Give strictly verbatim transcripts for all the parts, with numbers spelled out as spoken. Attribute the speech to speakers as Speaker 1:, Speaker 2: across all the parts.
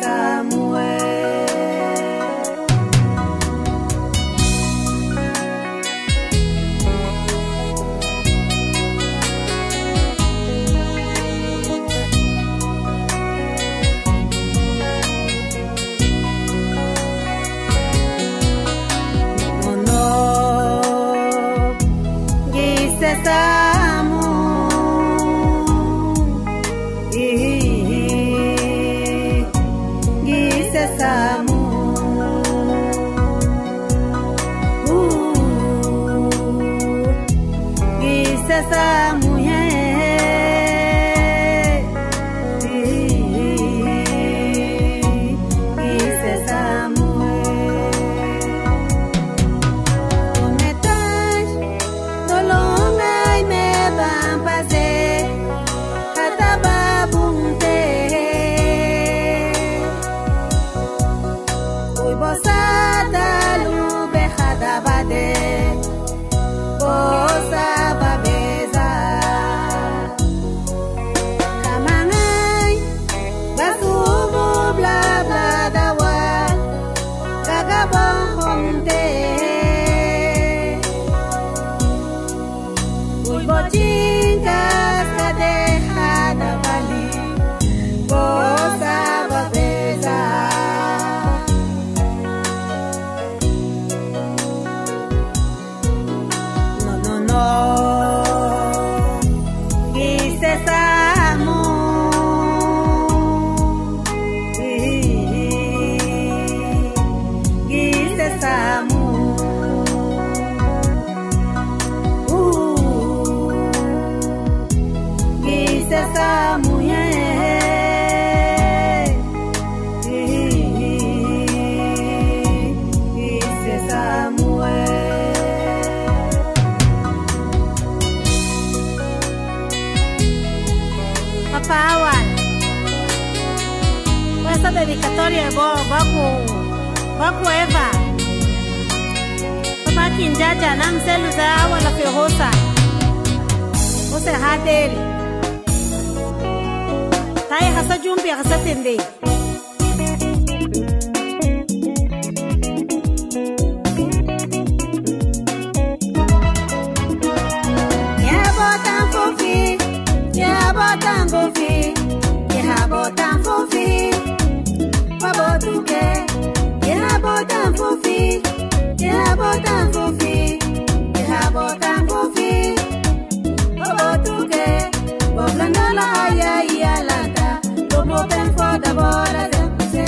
Speaker 1: Dedicatoria bo baku baku Eva Papa kinjaja nang selu za wala fi hosa Ose hadeli Tai hasa jumbi hasa tende Ya botan fofi Ya botan fofi Ya botan fofi Babotuke, yeah, botan fofi, yeah, botan fofi, yeah, botan fofi. Babotuke, boblanola ya ya lata, bobo ben for the bola zemse.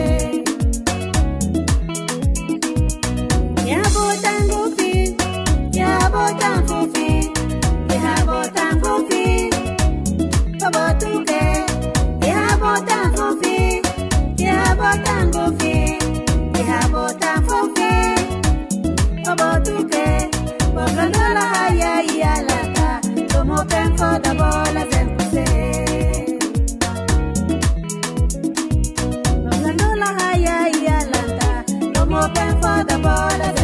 Speaker 1: Yeah, botan fofi, yeah, botan fofi, yeah, botan fofi. Babotuke, yeah, botan fofi. Yeah, botan fofi, yeah, botan fofi. Babotuke, boblanola ya ya lata, bobo ben for the bola zemse. Boblanola ya ya lata, bobo ben for the bola.